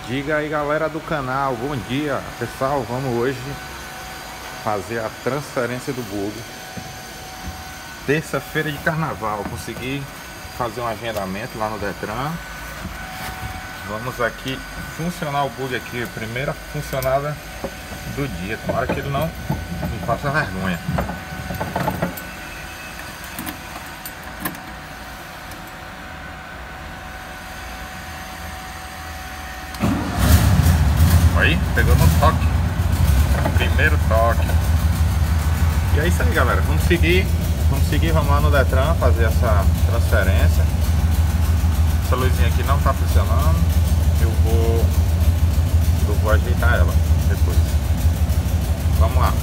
Diga aí, galera do canal, bom dia pessoal. Vamos hoje fazer a transferência do bug. Terça-feira de carnaval, consegui fazer um agendamento lá no Detran. Vamos aqui funcionar o bug aqui, primeira funcionada do dia. Tomara que ele não faça vergonha. Aí, pegou no toque. Primeiro toque. E é isso aí, galera. Vamos seguir, vamos lá no Detran fazer essa transferência. Essa luzinha aqui não tá funcionando. Eu vou ajeitar ela depois. Vamos lá.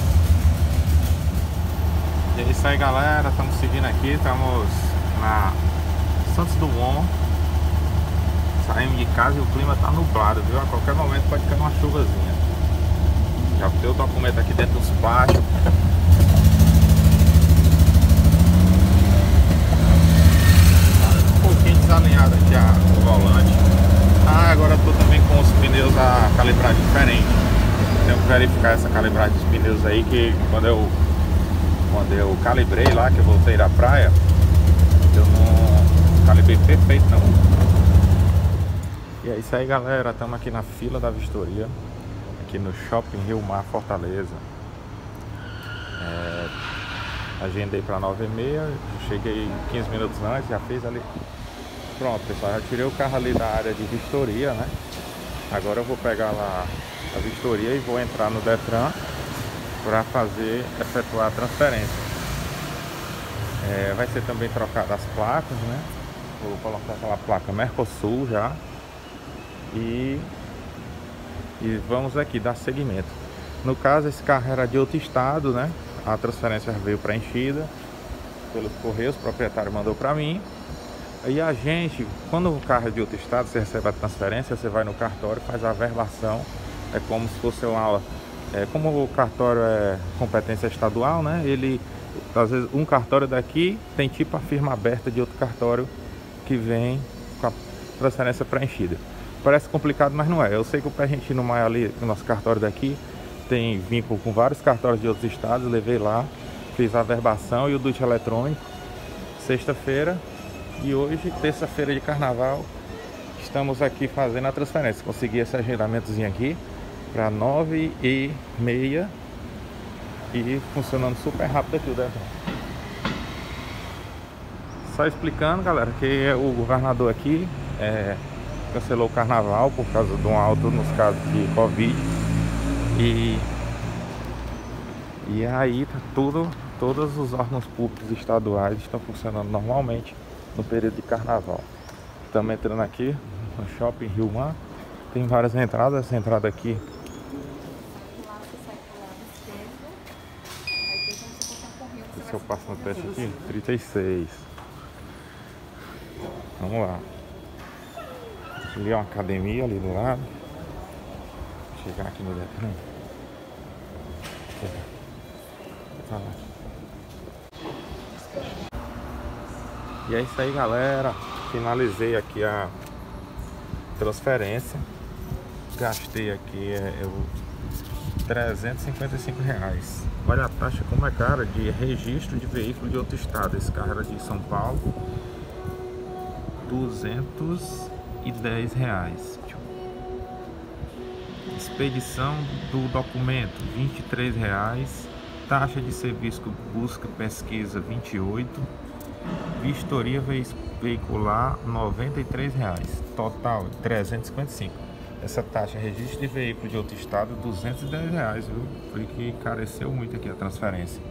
E é isso aí, galera. Estamos seguindo aqui. Estamos na Santos Dumont. Saímos de casa e o clima tá nublado, viu? A qualquer momento pode cair uma chuvazinha. Já botei o documento aqui dentro dos plásticos. Um pouquinho desalinhado aqui o volante. Agora eu tô também com os pneus a calibragem diferente. Tenho que verificar essa calibragem dos pneus aí, que quando eu calibrei lá, que eu voltei da praia, eu não calibrei perfeito não. E é isso aí, galera, estamos aqui na fila da vistoria, aqui no Shopping Rio Mar, Fortaleza. Agendei para 9h30, cheguei 15 minutos antes, já fiz ali. Pronto, pessoal, já tirei o carro ali da área de vistoria, né? Agora eu vou pegar lá a vistoria e vou entrar no Detran para efetuar a transferência. Vai ser também trocada as placas, né? Vou colocar aquela placa Mercosul já. E vamos aqui dar seguimento. No caso, esse carro era de outro estado, né? A transferência veio preenchida pelos correios, o proprietário mandou para mim. E a gente, quando o carro é de outro estado, você recebe a transferência, você vai no cartório, faz a averbação. É como se fosse uma... como o cartório é competência estadual, né? Ele, às vezes, um cartório daqui tem tipo a firma aberta de outro cartório que vem com a transferência preenchida. Parece complicado, mas não é. Eu sei que o pré-argentino Maia ali, o nosso cartório daqui, tem vínculo com vários cartórios de outros estados. Levei lá, fiz a averbação e o DUT eletrônico sexta-feira. E hoje, terça-feira de carnaval, estamos aqui fazendo a transferência. Consegui esse agendamentozinho aqui para 9h30 e funcionando super rápido aqui o Detran. Só explicando, galera, que o governador aqui cancelou o carnaval por causa de um alto nos casos de Covid. E aí tá todos os órgãos públicos estaduais estão funcionando normalmente no período de carnaval. Estamos entrando aqui no Shopping Rio Mar. Tem várias entradas. Essa entrada aqui, se eu passo no teste aqui, 36. Vamos lá. Ali é uma academia ali do lado. Vou chegar aqui no Detran. E é isso aí, galera. Finalizei aqui a transferência. Gastei aqui R$355. Olha a taxa como é cara de registro de veículo de outro estado. Esse carro era de São Paulo. R$210. Expedição do documento R$23. Taxa de serviço busca pesquisa R$28. Vistoria veicular R$93. Total R$355. Essa taxa registro de veículo de outro estado R$210, viu? Foi que encareceu muito aqui a transferência.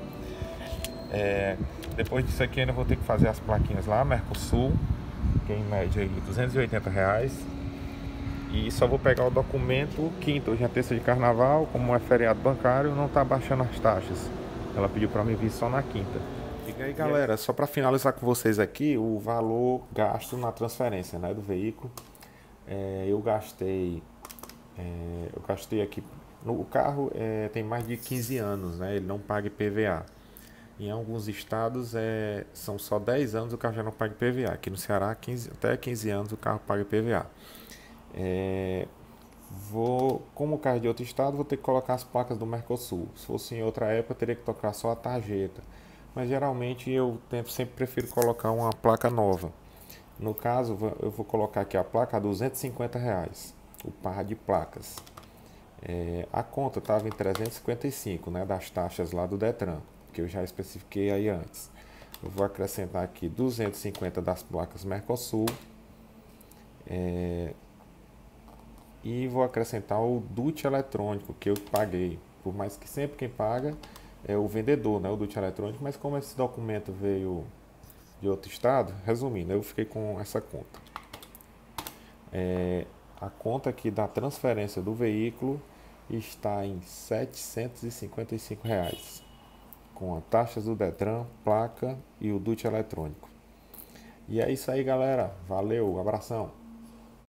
Depois disso aqui ainda vou ter que fazer as plaquinhas lá, Mercosul, que é em média aí R$280. E só vou pegar o documento quinta. Hoje é terça de carnaval, como é feriado bancário, não tá baixando as taxas. Ela pediu para me vir só na quinta. E aí, galera, só para finalizar com vocês aqui o valor gasto na transferência, né, do veículo. Eu gastei aqui no carro, tem mais de 15 anos, né? Ele não paga IPVA. Em alguns estados são só 10 anos o carro já não paga IPVA. Aqui no Ceará, até 15 anos o carro paga IPVA. Como o carro é de outro estado, vou ter que colocar as placas do Mercosul. Se fosse em outra época, eu teria que tocar só a tarjeta. Mas geralmente sempre prefiro colocar uma placa nova. No caso, eu vou colocar aqui a placa a R$ 250, o par de placas. A conta estava em 355, né, das taxas lá do Detran, que eu já especifiquei aí antes. Eu vou acrescentar aqui 250 das placas Mercosul, e vou acrescentar o DUT eletrônico que eu paguei. Por mais que sempre quem paga é o vendedor, né, o DUT eletrônico, mas como esse documento veio de outro estado, resumindo, eu fiquei com essa conta. A conta aqui da transferência do veículo está em R$ 755, com as taxas do Detran, placa e o DUT eletrônico. E é isso aí, galera. Valeu, abração.